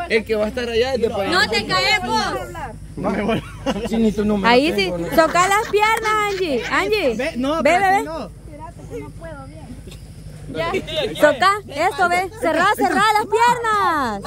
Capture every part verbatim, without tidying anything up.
El que va a estar allá es después. No te caes vos. No me voy. Sí, ni tu número. Ahí sí. Toca las piernas, Angie. Angie. Ve, no, ve, ve, ve. no. Toca. Eso, ve. Cerrá, cerrá las piernas.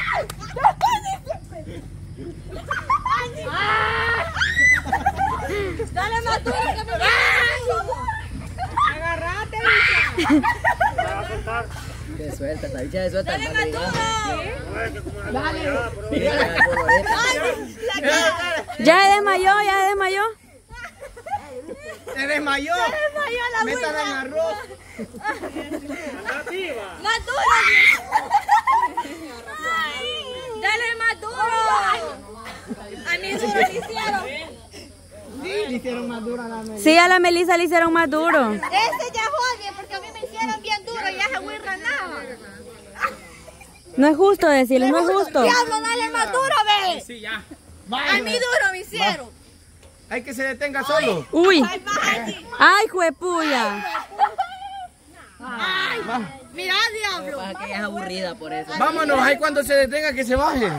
Dale más duro que me Agarrate, De suelta, esta bicha de suelta. Dale más duro. Ya desmayó, ya desmayó. Se desmayó. Se desmayó la Métala en arroz. Más duro. Dale más duro. A mí duro le hicieron. Sí, le hicieron más dura a la Melissa. Sí, a la Melissa le hicieron más duro. Ese ya jode porque a mí me hicieron bien duro y ya se huirra nada. No es justo decirle, no es justo. Diablo, dale más duro, ve. Sí, ya. A mí duro me hicieron. Hay que se detenga solo. Uy. Ay, baje. Ay, juepuya. Ay, mira, diablo. Pasa que ella es aburrida por eso. Vámonos, ahí cuando se detenga que se baje.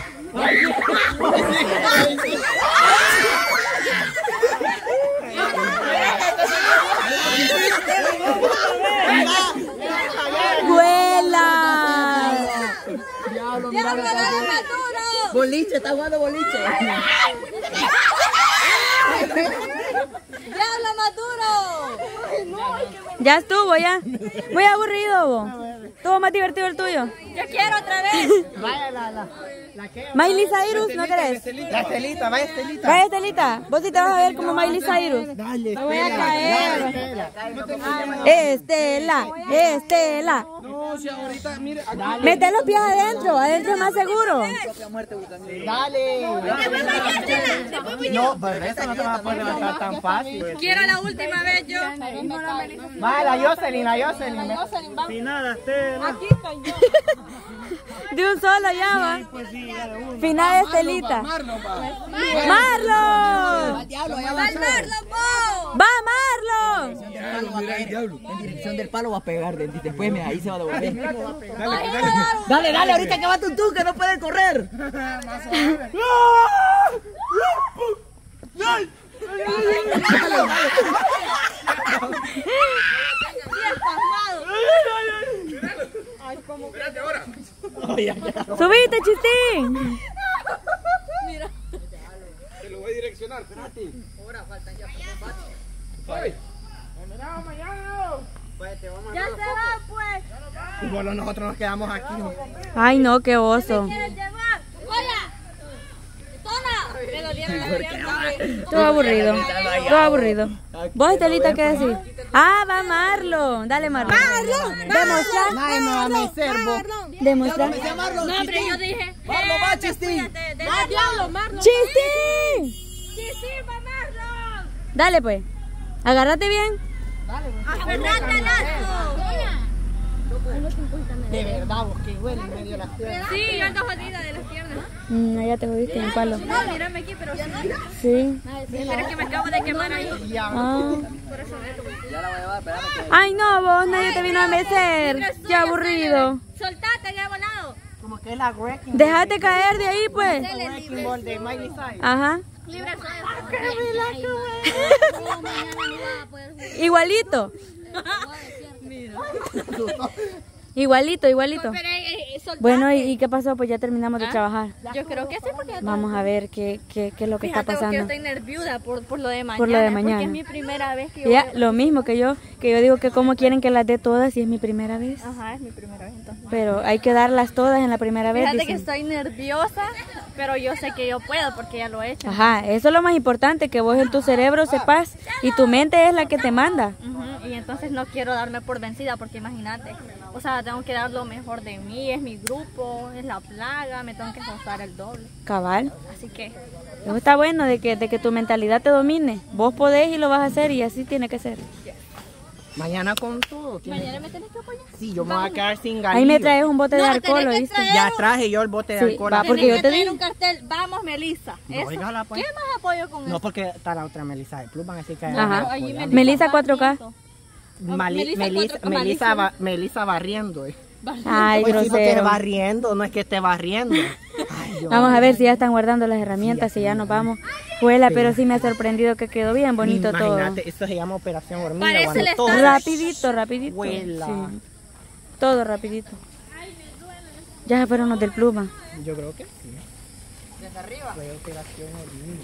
¡Vuela! Diablo, Diablo, dale más duro. Boliche, está jugando boliche. Diablo, más duro. Ya estuvo, ya. Muy aburrido, vos. Estuvo más divertido el tuyo. Yo quiero otra vez. Vaya la, la, la que. Miley Cyrus, ¿no querés? La Estelita, vaya Estelita. Vaya, Estelita. Vos sí te vas a ver como Miley Cyrus. Dale, Me voy a caer. Estela. Estela, Estela. No, si ahorita, mire. Mete los pies adentro, adentro es más seguro. Dale. No, pero esa no te va a poder levantar tan fácil. Quiero la última vez yo. Va, la Jocelyn, la Jocelyn. Finada, Estela. Aquí estoy yo. De un solo ya va. Final de Estelita. Marlon, va. ¡Marlon! Diablo, allá ¡Al Marlon, vos! ¡Va, Marlon! En dirección del palo va a pegar, después me ahí se va a devolver. Dale, dale. Dale, dale, ahorita que va tu tú, que no puede correr. ¡Subite, Chistín! Te lo voy a direccionar, espérate. Ahora faltan ya Ay. Ya se va, pues. Y bueno, nosotros nos quedamos aquí. Ay, no, qué oso. ¿Quieres llevar? ¡Hola! ¡Tona! Me dolieron las piernas. Todo aburrido. Todo aburrido. ¿Vos, Estelita, qué decís? Ah, va Marlon. Dale, Marlon. ¡Marlon! Demostrar. Nadie me va a mecer, vos. Demostrar. No, hombre, yo dije. Marlon, va, Chistín. ¡Va, diablo, Marlon! ¡Chistín! ¡Sí, sí, va, Marlon! Dale, pues. Agárrate bien. ¡Aferrate, lazo! De verdad, vos que huele en medio de las piernas. Sí, yo ando jodida de las piernas. Mm, ya te jodiste en el palo. No, mírame aquí, pero sí. Sí. Pero es que me acabo de quemar ahí. Ah. Por eso veo. Ya la voy a llevar, espérame que... Ay, no, vos, nadie te vino a mecer. Qué aburrido. Soltate, ya volado. Como que es la wrecking. Déjate caer de ahí, pues. Wrecking ball de Miley Cyrus. Ajá. Libre soy. Igualito. Igualito, igualito. Pero, eh, eh, soltate. Bueno, ¿y, y qué pasó? Pues ya terminamos de trabajar. Yo creo que sí, porque ya Vamos a ver qué, qué, qué es lo que está Fíjate que yo pasando. estoy nerviosa por, por lo de mañana. Por lo de Porque mañana. es mi primera vez que yo... Ya, lo mismo que yo, que yo digo que cómo quieren que las dé todas si es mi primera vez. Ajá, es mi primera vez entonces. Pero hay que darlas todas en la primera vez. Fíjate que dicen. estoy nerviosa, pero yo sé que yo puedo porque ya lo he hecho. Ajá, eso es lo más importante, que vos en tu cerebro sepas y tu mente es la que te manda. Ujú, y entonces no quiero darme por vencida porque imagínate, o sea, tengo que dar lo mejor de mí, es mi grupo, es la plaga, me tengo que esforzar el doble. Cabal. Así que, Eso está bueno de que, de que tu mentalidad te domine. Vos podés y lo vas a hacer y así tiene que ser. Mañana con todo. tiene- mañana me tenés que apoyar. Sí, yo me voy a quedar sin galillo. Ahí me traes un bote de No, alcohol, tenés que ¿oíste? traer- Ya traje yo el bote de Sí, alcohol. va, aquí. porque Tenés yo que te traer digo. un cartel, vamos Melissa. No, Eso. dígala, pues. ¿Qué más apoyo con No, eso? porque está la otra Melissa de Plus, van a decir que hay Ajá. apoyando. Melissa cuatro K. Mali- Melissa Melissa, cuatro- Melissa, Melissa. ba- Melissa barriendo. eh. Ay, Pues sí, porque grosero. barriendo, no es que esté barriendo. Ay, Dios. Vamos a ver si ya están guardando las herramientas, si ya nos vamos. Juela, pero sí me ha sorprendido que quedó bien bonito todo. Imagínate, esto se llama Operación Hormiga. Parece cuando el todo- Rapidito, rapidito. Juela. Sí. Todo rapidito. Ya se fueron los del pluma. Yo creo que sí. Desde arriba. Fue Operación Hormiga.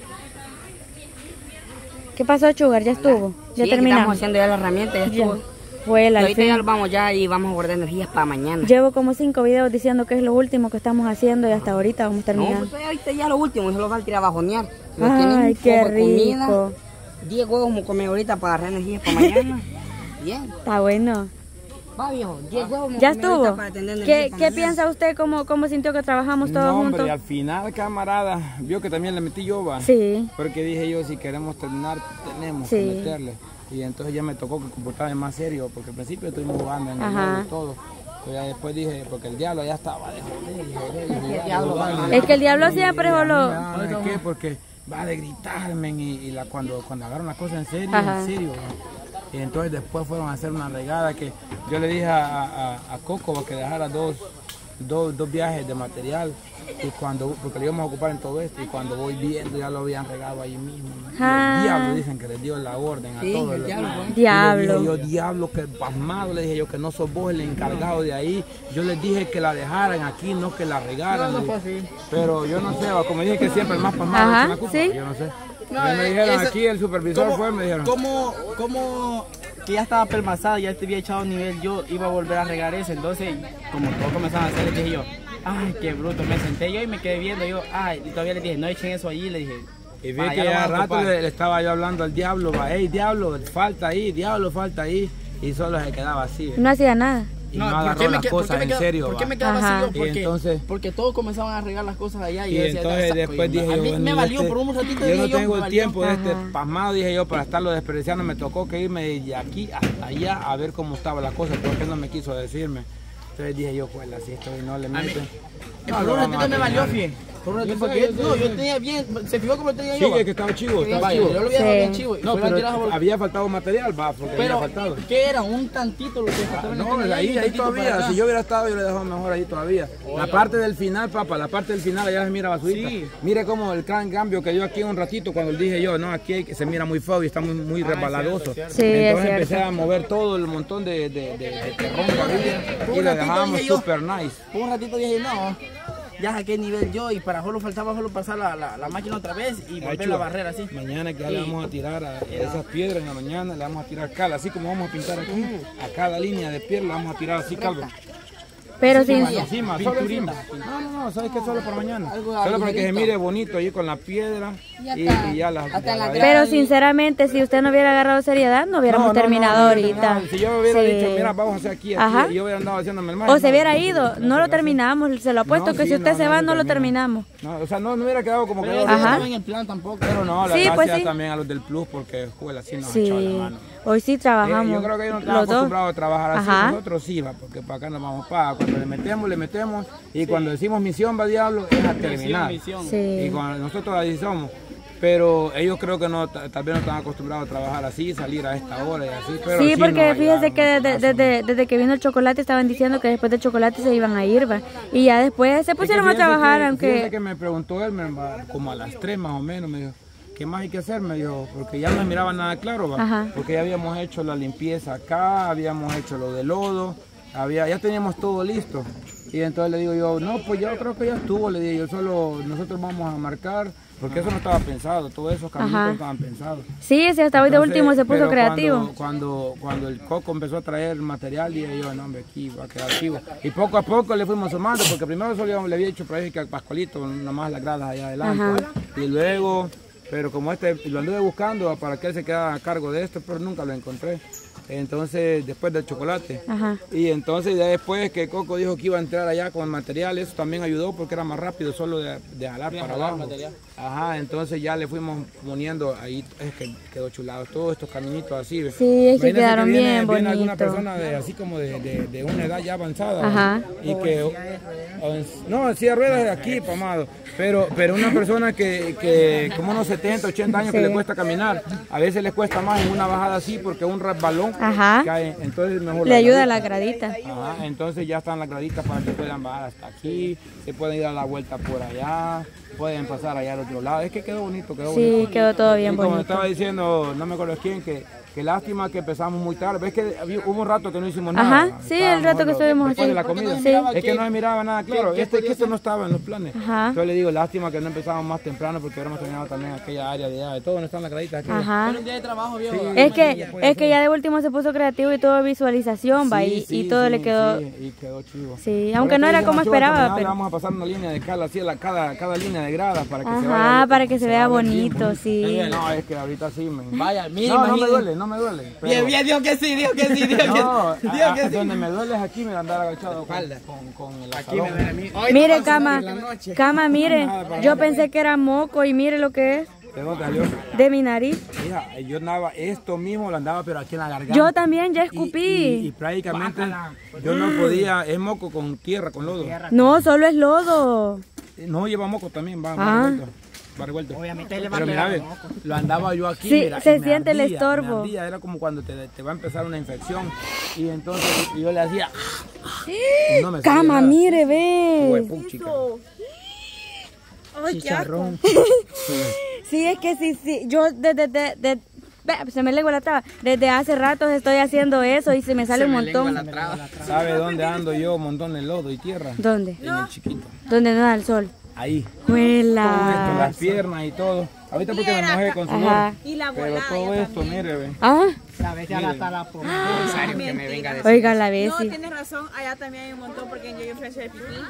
¿Qué pasó, Sugar? ¿Ya estuvo? ¿Ya Sí, terminamos? estamos haciendo ya la herramienta, ya Ya. estuvo. Juela, al Ahorita ya fin. nos vamos ya y vamos a guardar energías para mañana. Llevo como cinco videos diciendo que es lo último que estamos haciendo y hasta ahorita vamos No, terminando. pues ahorita ya lo último, eso lo van a tirar a bajonear. Nos Ay, tienen un qué poco de comida, rico. diez huevos como comer ahorita para agarrar energías para mañana. Bien, Está bueno. va viejo, diez huevos vamos a ¿Ya comer ahorita estuvo? para tener energía ¿Qué, para ¿qué mañana. piensa usted? ¿Cómo, ¿Cómo sintió que trabajamos todos No, hombre, juntos? y al final, camarada, vio que también le metí yo, va. Sí. Porque dije yo, si queremos terminar, tenemos Sí. que meterle. Y entonces ya me tocó que comportarme más serio, porque al principio estuvimos jugando en el Ajá. juego y todo. Pero ya después dije, porque el diablo ya estaba de joder, y joder, y joder, y diablo joder, va. y Es que el diablo siempre y a mí solo- me da, ¿sabe qué? Porque va de gritarme y, y la, cuando, cuando agarran las cosas en serio, Ajá. en serio. ¿va? Y entonces después fueron a hacer una regada que yo le dije a, a, a Coco que dejara dos, dos, dos viajes de material. Y cuando, porque lo íbamos a ocupar en todo esto, y cuando voy viendo ya lo habían regado ahí mismo. ¿no? Y Ah. el diablo dicen que les dio la orden a Sí, todos. el los- diablo, y pues. le Diablo. dije yo, diablo, que pasmado, le dije yo, que no sos vos el encargado de ahí. Yo les dije que la dejaran aquí, no que la regaran. le dije. Pero yo no sé, va, como dije que siempre el más pasmado Ajá, es la culpa, sí. yo no sé. No, Ya me eh, dijeron eso- aquí, el supervisor ¿Cómo, fue, me dijeron. ¿Cómo, cómo que ya estaba permasada, ya te había echado nivel, yo iba a volver a regar eso? Entonces, como todos comenzaban a hacer, le dije yo, ay, qué bruto, me senté yo y me quedé viendo, yo, ay, y todavía le dije, no echen eso allí, le dije. Y vi "Ah, que ya lo ya vamos a rato ocupar". le, le estaba yo hablando al diablo, va, hey, diablo, falta ahí, diablo, falta ahí. Y solo se quedaba así. No hacía nada. Y No, no, ¿por agarró qué me las qued- por qué cosas me en queda- serio, ¿Por qué va. me quedaba Ajá. así yo? Y Porque, entonces- porque todos comenzaban a regar las cosas allá y, Y yo decía, entonces "Ya saco después yo". dije a yo, mí bueno, me yo valió este- por un ratito, yo dije no yo, tengo me el valió. tiempo de este Ajá. pasmado, dije yo, para estarlo desperdiciando, me tocó que irme de aquí hasta allá a ver cómo estaba la cosa, porque no me quiso decirme. Entonces dije yo, pues así estoy, no le mí- mete. Eh, No, por lo un vamos ratito a me valió, terminar. fíjate. Por un Yo ratito, sé, porque yo sé, no, yo yo sé. tenía bien, se fijó como lo tenía Sí, yo. va. es que estaba chivo, estaba Vaya, chivo. yo lo había dejado Sí. bien chivo. y No, fue la pero tirada a- había faltado material, va, porque Pero, había faltado. ¿qué era? Un tantito lo que faltaba en la No, esquina y ahí, un ahí tantito para todavía, acá. si yo hubiera estado, yo le dejaba mejor ahí todavía. La parte del final, papá, la parte del final allá se mira basurita. Sí. Mire cómo el gran cambio que dio aquí un ratito cuando le dije yo, no, aquí hay que- se mira muy feo y está muy, muy resbaladoso. cierto, Sí, es Entonces empecé cierto. a mover todo el montón de, de, de, de terrón que había y Un lo ratito dejábamos dije yo. super nice. Por un ratito dije, no, ya saqué nivel yo y para solo faltaba solo pasar la, la, la máquina otra vez y Ay, volver chulo. la barrera así. Mañana que ya le vamos a tirar a esas piedras en la mañana, le vamos a tirar cal, así como vamos a pintar aquí, a cada línea de piedra le vamos a tirar así calvo. Pero sin... Encima, encima, solo encima. No, no, no, ¿sabes qué? Solo para mañana. Algo Solo para que se ligerito. mire bonito ahí con la piedra y, y ya las... hasta la ya- Pero sinceramente, si usted no hubiera agarrado seriedad, no hubiéramos No, no, terminado no, no, ahorita. no, si yo hubiera Sí. dicho, mira, vamos a hacer aquí, aquí, Ajá. y yo hubiera andado haciéndome el mal. O se hubiera ido, no lo terminamos, se lo apuesto No, que sí, si usted no, se no va lo no lo terminamos. terminamos. No, o sea, no, no hubiera quedado como que Pero yo. yo no Ajá. estaba en el plan tampoco. Pero no, las Sí, gracias pues sí. también a los del Plus porque, juela, así nos echó la Sí, mano. hoy sí Eh, trabajamos yo creo que ellos no están los dos. acostumbrados a trabajar así, Ajá. nosotros sí, va, porque para acá nos vamos para, cuando le metemos, le metemos, y cuando decimos misión, va diablo, es a terminar. misión. Y Sí. cuando nosotros así somos, pero ellos creo que no, ta- tal vez no están acostumbrados a trabajar así, salir a esta hora y así, pero Sí, sí porque nos fíjese ayudaron que un desde, montonazo. desde, desde que vino el chocolate estaban diciendo que después del chocolate se iban a ir, va. Y ya después se Es que pusieron a fíjense trabajar, que- aunque... fíjense que me preguntó él, me- va, como a las tres más o menos, me dijo, ¿qué más hay que hacer? Me dijo, porque ya no miraba nada claro, va, Ajá. porque ya habíamos hecho la limpieza acá, habíamos hecho lo de lodo, había, ya teníamos todo listo. Y entonces le digo yo, no, pues yo creo que ya estuvo, le digo yo, solo nosotros vamos a marcar, porque eso no estaba pensado, todos esos caminos Ajá. no estaban pensados. Sí, sí, hasta hoy de Entonces, último se puso pero creativo. Cuando, cuando, cuando el Coco empezó a traer material, dije yo, no, hombre, aquí va a quedar activo. Y poco a poco le fuimos sumando, porque primero solo le había hecho por ahí que al Pascualito, nomás las gradas allá adelante. Ajá. Y luego, pero como este, lo anduve buscando para que él se quedara a cargo de esto, pero nunca lo encontré. Entonces, después del chocolate. Ajá. Y entonces ya después que Coco dijo que iba a entrar allá con el material, eso también ayudó porque era más rápido solo de, de jalar para abajo. Ajá, entonces ya le fuimos poniendo ahí, es que quedó chulado, todos estos caminitos así. ¿ve? Sí, es que Imagínense quedaron viene, bien viene alguna bonitos. persona de, así como de, de, de una edad ya avanzada. Ajá. ¿ve? Y que, o en- no, en silla de ruedas de aquí, pamado. Pero, pero una persona que, que como unos setenta, ochenta años que Sí. le cuesta caminar, a veces les cuesta más en una bajada así porque un resbalón Ajá. caen, entonces mejor Le la ayuda a gradita. la gradita. Ajá, entonces ya están las graditas para que puedan bajar hasta aquí, se pueden ir a la vuelta por allá, pueden pasar allá al otro lado. Es que quedó bonito, quedó Sí, bonito. quedó todo bien y como bonito. estaba diciendo, no me acuerdo quién, que, que lástima que empezamos muy tarde. Ves que había- hubo un rato que no hicimos nada. Ajá, sí, el rato que estuvimos después aquí. de la comida. Sí. Es que no se miraba nada claro. Este, que esto no estaba en los planes. Ajá. Yo le digo, lástima que no empezamos más temprano porque hubiéramos terminado también aquella área de allá. De todo no están las graditas aquí. Ajá. Un día de trabajo, viejo. Es que, es que ya de último se puso creativo y todo visualización, va, y, Sí, y todo sí, le quedó... Sí, y quedó chivo. Sí, Por aunque eso no era dije, como "Macho, esta esperaba, mañana pero... Vamos a pasar una línea de cal así, a la, cada, cada línea de gradas para que se Ajá, vaya. para que se vea vaya bien bonito, sí. No, es que ahorita sí, me... Vaya, mire, No, no me imagínate. duele, no me duele. Bien, pero- bien, dijo que sí, dijo que sí, dijo que sí. No, Dijo a- que a- sí. donde me duele es aquí, me andar agachado con, con, con el Aquí me asadón. ven a mí. Hoy Mire, no cama, pasó en la noche. cama, mire, yo pensé que era moco y mire lo que es, ¿De dónde salió? de mi nariz. Mira, yo andaba, esto mismo lo andaba, pero aquí en la garganta. Yo también ya Y- escupí. Y, y prácticamente yo no podía, es moco con tierra, con lodo. No, solo es lodo. No, lleva moco también, va, Ah. va revuelto. Va revuelto. Obviamente le va a Pero mira, pegar ve, moco. lo andaba yo aquí, Sí, mira, se y me siente el ardía, estorbo. me ardía, era como cuando te, te va a empezar una infección. Y entonces yo le hacía... y no me salía Cama, nada. mire, ve. Huepuchica. Chicharrón. Sí, es que sí, sí, yo desde, de, de- ve, se me lengua la traba, desde hace rato estoy haciendo eso y se me sale un montón. ¿Sabe dónde ando yo? Un montón de lodo y tierra. ¿Dónde? En el chiquito. ¿Dónde no da el sol? Ahí. Con Huela. las piernas y todo. Ahorita porque me mojé con Ajá. sudor. Pero todo esto, mire, ve. Ah, A veces ya la está la por necesario que me venga a decir. oiga la vez. No, sí. tienes razón, allá también hay un montón porque yo ofrecí el pipí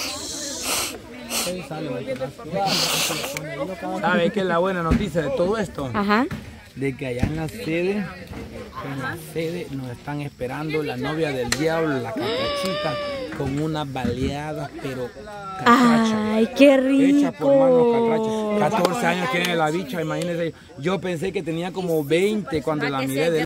¿Sabe qué es la buena noticia de todo esto? Ajá. De que allá en la sede, en la sede nos están esperando la novia del diablo, la catrachita, con unas baleadas, pero catracha. Ay, qué Hecha por manos rico. catrachas. catorce años tiene la bicha, imagínense. Yo pensé que tenía como veinte cuando la miré de